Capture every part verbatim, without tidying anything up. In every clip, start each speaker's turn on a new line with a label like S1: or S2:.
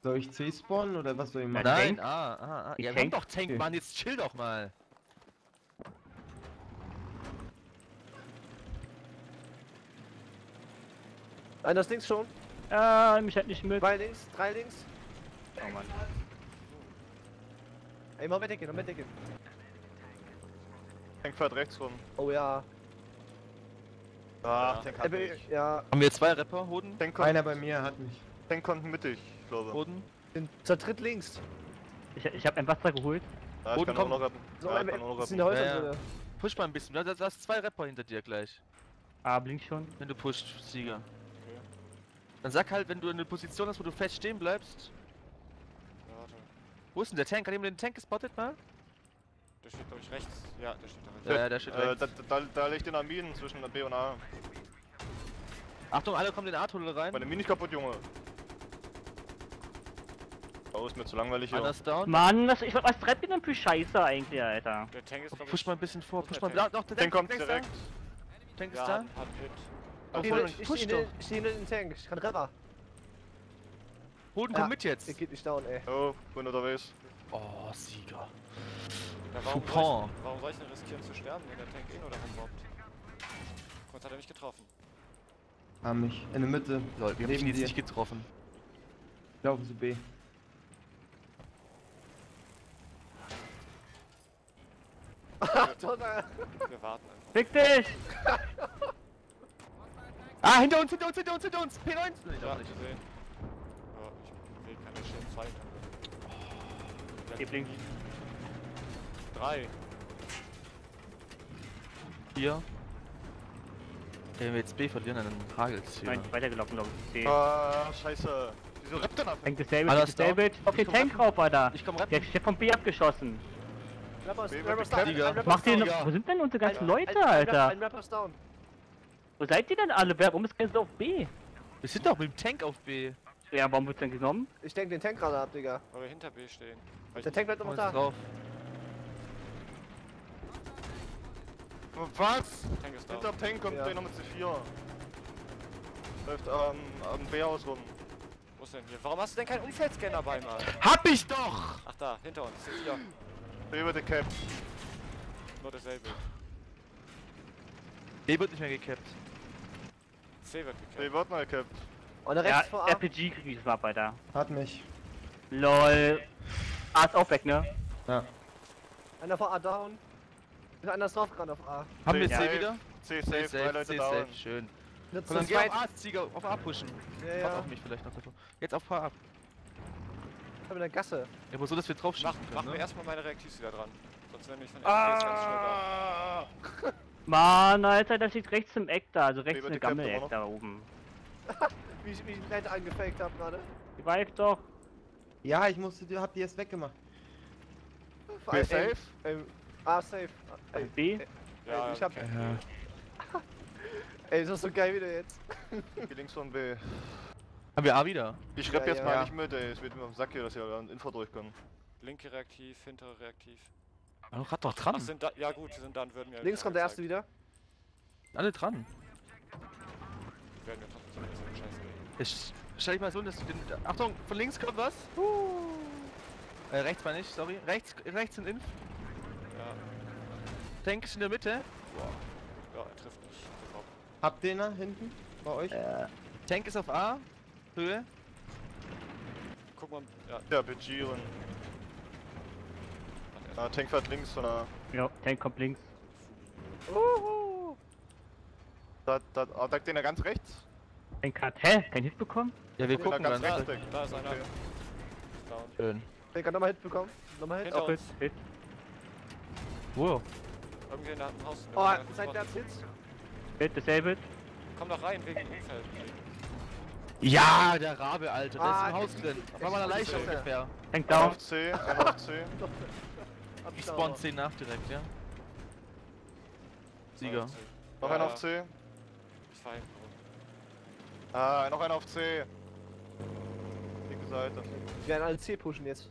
S1: Soll ich C spawnen oder was soll ich machen?
S2: Nein, ah, ah, ah.
S3: Ich
S2: Ja, wir haben
S3: Tank.
S2: doch Tank,
S1: Okay.
S2: Mann, jetzt chill doch mal.
S4: Einer ist links schon.
S3: Ah, mich halt nicht mit.
S4: Zwei links, drei links.
S3: Oh Mann.
S4: Ey, mal weitergehen, mal weitergehen.
S5: Tank fährt rechts rum.
S4: Oh ja.
S5: Ah, Tank hat
S4: Äh,
S5: mich.
S4: ja,
S2: Haben wir zwei Rapper, Hoden?
S5: Tank kommt,
S1: Einer bei mir hat mich.
S5: Tank kommt mittig, ich glaube.
S2: Hoden?
S4: den zur dritt links.
S3: Ich, ich hab ein Wasser geholt.
S5: Ja, ich
S2: Boden
S5: kann auch
S2: kommt.
S5: noch retten.
S4: So,
S5: Ja, ich
S4: äh,
S5: kann auch noch
S4: sind
S5: retten.
S4: die Häuser
S2: Ja, ja.
S4: drin.
S2: Push mal ein bisschen, da da- da ist zwei Rapper hinter dir gleich.
S3: Ah, blink schon.
S2: Wenn du pusht, Sieger. Dann sag halt, wenn du in eine Position hast, wo du fest stehen bleibst.
S6: Ja, warte.
S2: Wo ist denn der Tank? Hat jemand den Tank gespottet mal?
S6: Der steht, glaube ich, rechts. Ja, der steht da rechts.
S2: Ja, ja, der steht
S5: Äh,
S2: rechts.
S5: da, da, da liegt den Aminen zwischen B und A.
S2: Achtung, alle kommen in den A-Tunnel rein.
S5: Meine Mini ist kaputt, Junge. Oh, ist mir zu langweilig hier.
S2: Einer ist down.
S3: Mann, was, ich, was treibt ihr denn für Scheiße eigentlich, Alter?
S6: Der Tank ist, glaube ich...
S2: Push mal ein bisschen vor,
S6: Wo ist
S2: push
S6: der
S2: mal.
S6: Tank?
S2: Da, doch, der
S5: Tank kommt
S2: ist
S5: direkt.
S2: da. Tank ist
S6: Ja,
S2: da.
S6: hat hat Hit.
S5: Oh,
S4: Ich
S5: voll.
S4: stehe ich
S2: push
S4: steh in- ich steh in den Tank, ich kann Rapper.
S2: Hoden,
S4: Ja,
S2: komm mit jetzt.
S4: Der geht nicht down, ey.
S5: Oh, bin unterwegs.
S2: Oh, Sieger.
S6: Ja, warum, soll
S2: Coupon.
S6: ich, warum soll ich denn riskieren zu sterben, wenn der Tank eh nur da rumbobbt? Kurz hat er mich getroffen.
S1: Haben mich. In der Mitte.
S2: Lol, wir haben
S1: Neben
S2: ihn jetzt
S1: dir.
S2: nicht getroffen.
S1: Laufen zu B.
S4: Total.
S6: Wir warten einfach.
S3: Fick dich!
S2: Ah, hinter uns, hinter uns, hinter uns, hinter uns! P neunzehn! Nee,
S6: Ja,
S2: doch nicht.
S6: gesehen. Ja, ich will keine Stellen zwei hinter mir.
S3: Hier blinkt.
S6: Drei.
S2: Hier. Wenn wir jetzt B verlieren, dann hagelt's hier.
S3: Nein, weitergelaufen, glaube ich. C.
S5: Ah, scheiße. Wieso rappt denn ab?
S3: Tank disable,
S2: Alles
S3: Tank disable. Auf den
S2: komm
S3: Tank
S2: retten.
S3: rauf, Alter.
S2: Ich komm
S3: Der
S2: retten.
S3: ist von B abgeschossen.
S4: Rapper ist,
S5: Wer
S4: Rapper
S5: wird
S4: ist down.
S5: Sieger?
S4: Ein Rapper
S3: Macht
S4: ist
S3: ihr
S4: down.
S3: noch, wo sind denn unsere ganzen
S4: Ein-
S3: Leute,
S4: ein- ein
S3: Alter?
S4: Rapper- Ein Rapper ist down.
S3: Wo seid ihr denn alle? Warum ist keiner so auf B?
S2: Wir sind doch mit dem Tank auf B.
S3: Ja, warum wird's denn genommen?
S4: Ich denke den Tank gerade ab, Digga.
S6: Weil wir hinter B stehen. Weil
S4: Der
S6: ich,
S4: Tank bleibt
S2: Komm
S4: immer
S2: jetzt
S4: da.
S2: drauf.
S5: Was?
S6: Tank ist da.
S5: Hinter Tank kommt
S4: Ja.
S5: der noch mit C vier. Läuft am, am B-Haus rum.
S6: Wo ist denn hier? Warum hast du denn keinen Umfeldscan dabei, Mann?
S2: Hab ich doch!
S6: Ach da, hinter uns. C vier.
S5: B wird gecapped.
S6: Nur dasselbe.
S2: B wird nicht mehr gecapped.
S6: C wird
S5: B
S6: gekillt.
S5: wird mal gecapped.
S4: Und der
S3: Ja,
S4: rechts vor A.
S3: R P G krieg ich das mal ab, Alter.
S1: Hat mich.
S3: LOL. A ist auch weg, ne?
S1: Ja.
S4: Einer vor A down. Ist einer ist draufgerannt auf A.
S2: Haben wir
S5: C
S2: C
S5: safe.
S2: wieder?
S5: C safe, drei Leute
S2: C
S5: down.
S2: safe, schön.
S4: Nur
S2: Und
S4: zu
S2: dann geh auf
S4: zweit.
S2: A, Sieger, auf A pushen.
S4: Ja,
S2: Warte
S4: ja.
S2: auf mich vielleicht noch davor. Jetzt auf A ab.
S4: Ich hab in der Gasse.
S2: Ja, aber so, dass wir drauf
S6: Mach,
S2: schießen
S6: mach
S2: können,
S6: mir
S2: ne?
S6: erstmal meine Reaktivs wieder dran. Sonst werden ich von F P S ganz schnell da.
S5: Ah!
S3: Mann, Alter, das liegt rechts im Eck da, also rechts
S5: Über
S3: in
S5: die
S3: der
S5: Kämpfe
S3: Gammel-Eck
S5: noch.
S3: da oben.
S4: Wie ich, wie ich nett angefaked hab gerade.
S3: Die Vibe doch.
S1: Ja, ich musste, du habt die jetzt weggemacht.
S4: Vor
S5: B
S4: allem-
S5: safe?
S4: Ey, A safe. Ey,
S3: B?
S4: ey,
S6: Ja,
S4: ich hab.
S6: okay.
S4: Ey, das ist so geil wieder jetzt.
S5: Geh links von B.
S2: Haben wir A wieder?
S5: Ich rapp
S4: Ja,
S5: jetzt
S4: ja.
S5: mal
S1: Ja.
S5: nicht mit, ey. Es wird mir auf den Sack hier, dass hier ein Info durchkommt.
S6: Linke Reaktiv, hintere Reaktiv.
S2: Aber grad doch dran.
S6: Ach, sind da. Ja, gut, sind dann, würden wir.
S4: Links kommt der erste wieder.
S2: Alle dran.
S6: Werden wir trotzdem so ein Scheiß gehen.
S2: Ich stell dich mal so, dass du den. Achtung, von links kommt was. Äh, rechts meine ich, sorry. Rechts, rechts sind Inf.
S6: Ja,
S2: Tank ist in der Mitte.
S6: ja, er trifft nicht. Sofort.
S1: Habt ihr da hinten? Bei euch?
S3: Äh,
S2: Tank ist auf A. Höhe.
S6: Guck mal, ja,
S5: Ja, B G und.
S6: hat er.
S5: Ah, Tank fährt links von der.
S3: ja, Tank kommt links.
S4: Uhu.
S5: Da, da, ah, da den er ganz rechts.
S3: Tank hat, hä? Kein Hit bekommen?
S2: Ja, wir
S5: Den er
S2: gucken
S5: ganz
S2: dann.
S5: rechts.
S6: Da,
S5: Deck.
S6: da ist einer.
S5: Okay.
S6: Down.
S2: Schön.
S4: Der kann nochmal Hit bekommen. Nochmal Hit.
S6: Hinter
S3: Auch Hit,
S6: uns.
S3: Hit.
S2: Wow.
S6: Irgendwie in einem Haus.
S4: Oh,
S6: Ja,
S4: seitwärts Hits.
S3: Hit, disabled.
S6: Komm doch rein wegen dem Umfeld.
S2: Ja, der Rabe, Alter. Der
S4: Ah,
S2: ist im Haus drin. Auf einmal leicht
S4: ist er.
S2: ungefähr.
S3: Tank
S5: Einer
S3: down.
S5: auf C, einer auf C.
S4: Hab
S2: Ich
S4: da
S2: spawn
S4: auch.
S2: zehn nach direkt, ja. Sieger.
S5: Noch
S6: Ja,
S5: einer
S6: ja.
S5: auf C.
S6: Ich fahr hinten rum.
S5: Ah, noch einer auf C. Linke Seite.
S4: Wir werden alle C pushen jetzt.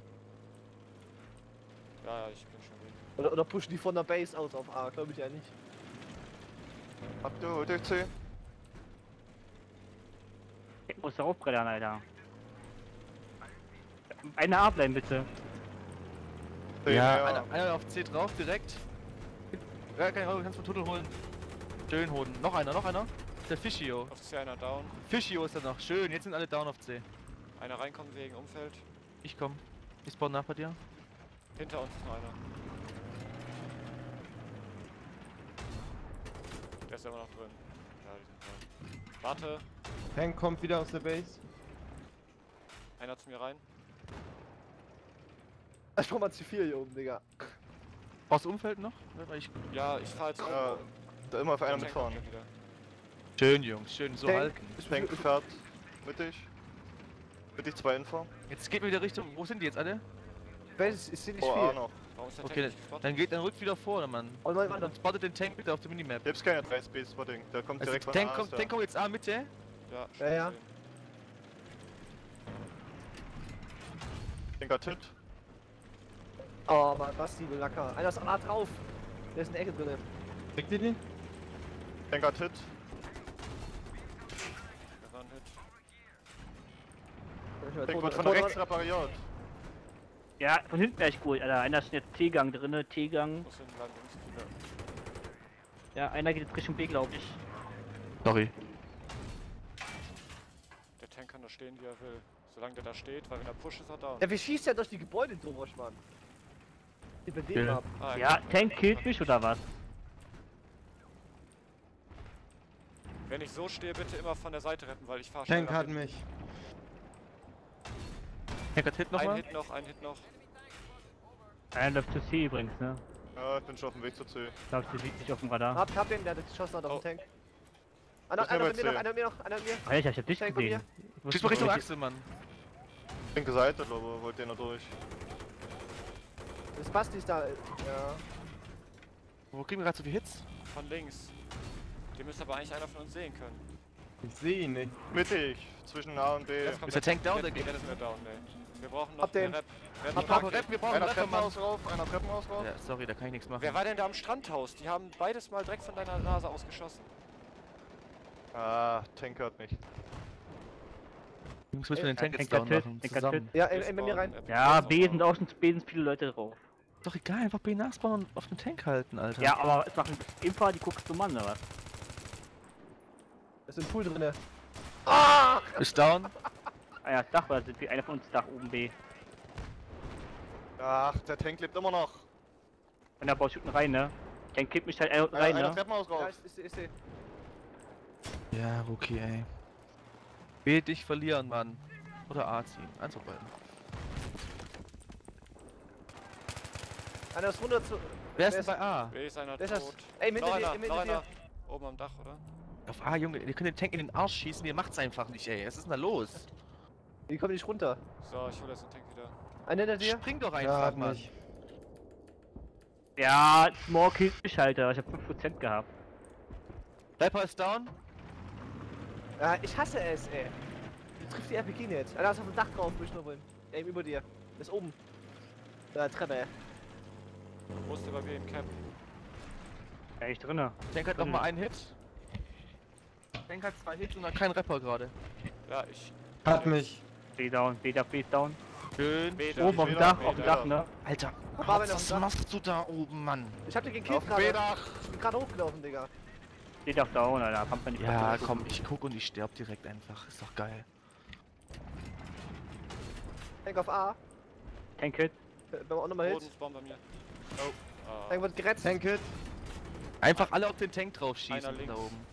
S6: Ja, ja, ich bin schon weg.
S4: Oder, oder pushen die von der Base aus auf A, glaube ich ja nicht.
S5: Habt ihr, holt euch C?
S3: Ich muss da aufbrettern, Alter. Eine A bleiben bitte.
S5: Ja,
S2: Ja, einer, einer auf C drauf, direkt. Ja, keine Ahnung, kannst du Tunnel holen. Schön holen. Noch einer, noch einer. Der Fischio.
S6: Auf C einer down.
S2: Fischio ist da noch. Schön, jetzt sind alle down auf C.
S6: Einer reinkommt wegen Umfeld.
S2: Ich komm. Ich spawn nach bei dir.
S6: Hinter uns ist noch einer. Der ist immer noch drin. Ja, die sind drin. Warte,
S1: Tank kommt wieder aus der Base.
S6: einer zu mir rein.
S4: Ich brauch mal zu viel hier oben, Digga.
S2: Brauchst du Umfeld noch? Ja, weil Ich
S6: Ja, ich fahr jetzt
S5: Ja, da immer auf einer mitfahren.
S6: wieder.
S2: schön, Jungs. Schön, so
S4: Tank.
S2: halten.
S5: Tank fährt mittig. Mittig zwei Info.
S2: Jetzt geht mir wieder Richtung. Wo sind die jetzt alle?
S4: Ich weiß, es ist hier nicht
S5: Oh, A
S4: viel.
S5: noch.
S6: Warum ist der
S2: Okay,
S6: Tank
S2: dann,
S6: nicht gespottet?
S2: dann geht dann rückt wieder vor, Mann.
S4: Oh nein, warte.
S2: Dann spottet den Tank bitte auf der Minimap.
S5: Gibt's keine drei Space Spotting. Der kommt
S2: Also,
S5: direkt von
S2: Tank,
S5: A.
S2: kommt,
S5: ist da.
S2: Tank kommt jetzt A Mitte.
S6: Ja,
S4: Ja, ja.
S6: gesehen.
S5: Tank hat Hit.
S4: Oh Mann, was die Lacker. Einer ist A drauf. Der ist in der Ecke drin.
S1: Kriegt ihr den?
S5: Tank hat Hit.
S6: Der war ein Hit.
S5: Tank wird von rechts repariert.
S3: Ja, von hinten wäre ich gut, Alter. Einer ist jetzt T-Gang drinne, T-Gang.
S6: Muss hinten bleiben, Jungs.
S3: Ja, einer geht jetzt Richtung B, glaube ich.
S2: Sorry.
S6: Der Tank kann da stehen, wie er will. Solange der da steht, weil wenn er pusht, ist er down.
S4: Ja, wie schießt der durch die Gebäude durch, Mann? Ich bin den
S2: Ja.
S4: ab.
S6: Ah,
S3: Ja, Tank killt mich oder was?
S6: Wenn ich so stehe, bitte immer von der Seite retten, weil ich fahre
S1: Tank
S6: schneller
S1: hat
S6: hin.
S1: mich.
S2: Tank hat Hit
S6: Ein
S2: nochmal.
S6: Hit noch, ein Hit noch.
S3: Einer läuft zu C übrigens, ne?
S5: Ja, ich bin schon auf dem Weg zu C.
S3: Ich glaube, der sieht nicht auf dem Radar.
S4: Hab, hab den, der hat geschossen hat auf
S6: Oh.
S4: den Tank. Einer,
S5: Das ist
S4: einer
S5: mir
S4: mit mir
S5: bei
S4: noch,
S5: C.
S4: einer mit mir noch, einer mit mir.
S3: Alter, ich hab dich
S4: Tank von
S3: gesehen.
S4: mir.
S3: Ich wusste
S2: Schieß mal Richtung
S3: nicht,
S2: Achse, Mann.
S5: Linke Seite, glaube ich, wollte der noch durch.
S4: Das Basti ist da. Ja.
S2: Wo kriegen wir gerade so viele Hits?
S6: Von links. Den müsste aber eigentlich einer von uns sehen können.
S1: Ich sehe ihn nicht.
S5: Mittig, zwischen A und B.
S6: Jetzt kommt
S2: Ist der Tank down,
S6: Der,
S2: der
S6: der,
S2: geht-
S6: ist nicht mehr down, ne. Wir brauchen noch
S4: Hab den.
S6: eine Rep. Rep
S2: Wir
S6: noch.
S2: brauchen Rep, wir brauchen
S5: Einer
S2: Rep, Mann.
S5: Treppenhaus rauf, einer Treppenhaus rauf.
S2: Ja, sorry, da kann ich nichts machen.
S6: Wer war denn da am Strandhaus? Die haben beides mal direkt von deiner Nase aus geschossen.
S5: Ah, Tank hört mich.
S2: Jungs, müssen wir den Tank jetzt
S3: Tank
S2: down
S3: hat Hit,
S2: machen.
S3: Tank hat
S2: Zusammen.
S3: Hit.
S4: Ja, ey, ey, bei mir rein.
S3: Ja, B sind auch schon B sind viele Leute drauf.
S2: Doch egal, einfach B nachspawnen und auf den Tank halten, Alter.
S3: Ja, aber es machen Impa, die guckst du Mann, oder was?
S4: Ist im Pool drinne.
S2: Ist down.
S3: Ah ja, das Dach war sind wie einer von uns Dach oben B.
S5: Ach, der Tank lebt immer noch.
S3: Und der Baut rein, ne? Tank kippt mich halt einer
S5: Einer,
S3: rein,
S5: einer
S3: ne?
S5: Treppenhaus
S4: Ja,
S5: rauf.
S4: ich, ich, ich seh.
S2: Ja, okay, ey. B dich verlieren, Mann. Oder A ziehen. Eins von beiden.
S4: Einer ist runter zu.
S2: Wer ist denn bei A?
S6: B ist einer
S4: Wer ist das?
S6: tot.
S4: Ey, mit
S6: noch
S4: dir,
S6: einer,
S4: mit
S6: noch
S4: dir.
S6: einer. Oben am Dach, oder?
S2: Auf A, Junge, ihr könnt den Tank in den Arsch schießen, ihr macht's einfach nicht, ey. Was ist denn da los?
S4: Die kommen nicht runter.
S6: So, ich hole jetzt den Tank wieder.
S4: Einer hinter dir.
S2: Spring doch
S1: Ja,
S2: einfach,
S1: hat
S2: Mann.
S1: mich.
S3: Ja, Small killt mich halt, Alter. Ich hab fünf Prozent gehabt.
S2: Sniper ist down.
S4: Ja, ich hasse es, ey. Du triffst die R P G nicht. Einer ist auf dem Dach drauf, muss ich nur wollen. Ey, über dir. Ist oben. Da, Treppe, ey.
S6: Wo ist der bei mir im Camp?
S3: Ja, ich drinne.
S2: Tank hat nochmal einen Hit. Tank hat zwei Hits und hat keinen Rapper gerade.
S6: Ja, ich.
S1: Hat mich.
S3: B down, B down, B ist down.
S2: Schön.
S6: B
S3: Oben auf dem
S5: wieder,
S3: Dach,
S5: B
S3: auf dem
S5: da.
S3: Dach, ne?
S2: Alter,
S4: Aber wenn
S2: was
S4: auf dem Dach-
S2: machst du da oben, Mann?
S4: Ich hab den gekillt
S5: Auf
S4: gerade.
S5: B-Dach.
S4: Ich bin gerade hochgelaufen, Digga.
S3: B down down, Alter. Kommt man nicht
S2: Ja,
S3: kaputt.
S2: komm, ich guck und ich sterb direkt einfach. Ist doch geil.
S4: Tank auf A.
S3: Tank Hit.
S4: Wenn wir auch nochmal Hits.
S6: Bodenspawn bei mir. Oh. Ah.
S4: Tank wird gerettet.
S1: Tank Hit.
S2: Einfach alle auf den Tank drauf schießen
S6: Einer links.
S2: da oben.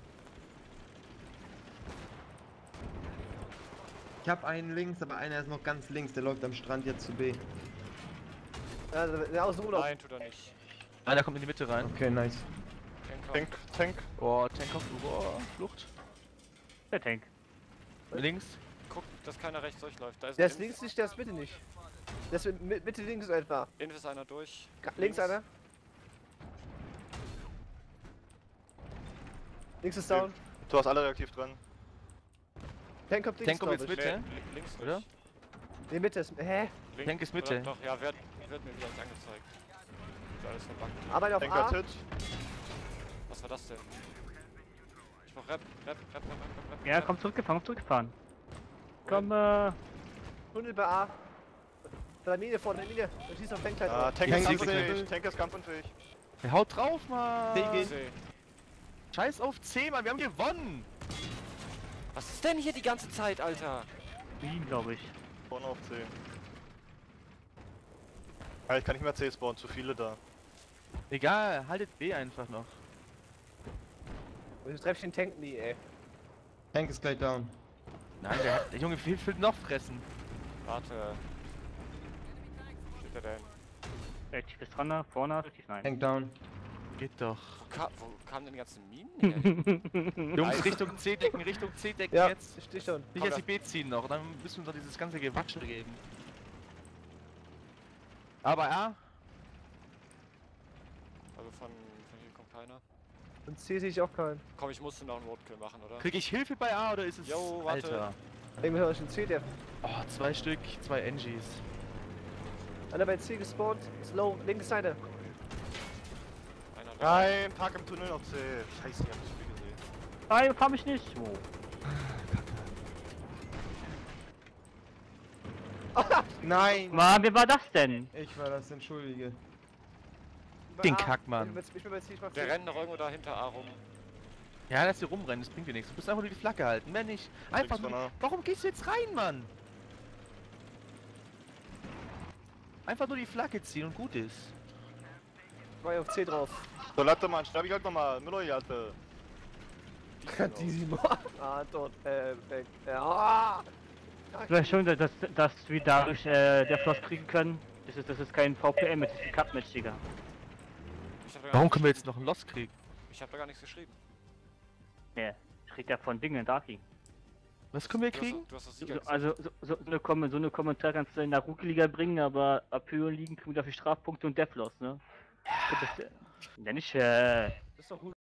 S1: Ich hab einen links, aber einer ist noch ganz links. Der läuft am Strand jetzt zu B.
S4: Ja, der aus dem Urlaub.
S6: Nein, tut er nicht.
S2: Einer kommt in die Mitte rein.
S1: Okay, nice.
S6: Tank
S5: Tank, Tank.
S2: Oh, Tank kommt. Oh, Flucht.
S3: Der Tank.
S2: Links.
S6: Guck, dass keiner rechts durchläuft. Da ist
S4: Der
S6: ein
S4: ist links nicht, der ist Mitte nicht. Der ist mit, Mitte links etwa.
S6: Inf ist einer durch.
S4: Ga- Links einer. Links ist down.
S5: Du hast alle reaktiv dran.
S4: Tank kommt links,
S2: Tank kommt jetzt
S4: glaub ich.
S2: Mitte.
S6: Nee, li- links
S2: Oder?
S6: nicht.
S4: Nee, Mitte ist. Hä?
S6: Links,
S2: Tank ist Mitte.
S6: Oder? Doch, ja, wird, wird mir wieder nicht angezeigt. Ist alles verbuggt.
S4: Arbeit auf
S5: Tank
S4: A.
S5: hat Hit.
S6: Was war das denn? Ich brauch Rep, Rep, Rep, Rep, Rep, Rep.
S3: Ja, komm zurückgefahren, komm zurückgefahren. Komm, äh.
S4: Tunnel bei A. Da Mine vorne, Mine. Da schießt auf Tankkleid
S5: Ah,
S4: drauf.
S5: Tank
S1: Tank
S5: ist
S1: ist
S5: kampfunfähig.
S1: Level.
S5: Tank ist kampfunfähig.
S2: Ja, haut drauf, Mann!
S1: C geht.
S6: C.
S2: Scheiß auf C, Mann, wir haben gewonnen!
S6: Was ist denn hier die ganze Zeit, Alter?
S3: Wien, glaube ich.
S5: Vorne auf C. Ah, ich kann nicht mehr C spawnen, zu viele da.
S2: Egal, haltet B einfach noch.
S4: Und ich treffe den Tank nie, ey.
S1: Tank ist gleich down.
S2: Nein, der, hat, der Junge will, will noch fressen.
S6: Warte. Wo steht der denn?
S3: Relativ ist dran, da, vorne, relativ nein.
S1: Tank down.
S2: Geht doch.
S6: Wo, ka wo kamen denn die ganzen Minen her?
S2: Jungs, Richtung C decken, Richtung C decken
S4: Ja,
S2: jetzt.
S4: ich steh schon.
S2: Nicht erst die B ziehen noch, dann müssen wir uns doch dieses ganze Gewatschel geben. Aber ja,
S6: Also von, von hier kommt keiner.
S4: Und C sehe ich auch keinen.
S6: Komm, ich musste noch einen Roadkill machen, oder?
S2: krieg ich Hilfe bei A oder ist es...
S6: Jo, warte.
S2: Alter.
S4: Irgendwie höre ich einen C, der.
S2: Oh, zwei Stück, zwei N Gs.
S4: Einer bei C gespawnt. Slow, linke Seite.
S6: Einer da.
S5: Nein, Park im Tunnel auf C. Scheiße, ich hab nicht viel gesehen.
S3: Nein, fahr mich nicht. Oh.
S1: Nein!
S3: Mann, wer war das denn?
S1: Ich war das, entschuldige.
S4: Bei
S2: Den
S4: A.
S2: Kackmann.
S4: Ich bin bei C, ich mach C.
S6: Der rennt noch irgendwo da hinter A rum.
S2: Ja, lass dir rumrennen, das bringt dir nichts. Du musst einfach nur die Flagge halten, mehr nicht. Einfach
S5: von
S2: nur...
S5: A.
S2: Warum gehst du jetzt rein, Mann? Einfach nur die Flagge ziehen und gut ist.
S4: War ja auf C drauf.
S5: So, Latte, Mann, sterbe ich halt nochmal. Müller, Jatte.
S4: Die Simon. Ah, dort. Äh, weg. Ja.
S3: Ich weiß schon, dass, dass wir dadurch äh, der Floss kriegen können. Das ist, das ist kein V P M, das ist ein Cup-Match, Digga.
S6: Ich hab da gar
S2: Warum
S6: nichts
S2: können wir jetzt noch einen Loss kriegen?
S6: geschrieben. Ich hab da gar nichts geschrieben.
S3: Ja, ich rede ja von Dingen, Darky.
S2: Was können wir
S6: Du
S2: kriegen?
S6: hast, du hast das
S3: So,
S6: Sieger
S3: so, also, so, so, so, eine Kom so eine Kommentar kannst du in der Rookie-Liga bringen, aber ab höheren Ligen kriegen wir dafür Strafpunkte und Deathloss, ne? Das, äh, ja, nicht, äh,
S4: Das ist doch gut.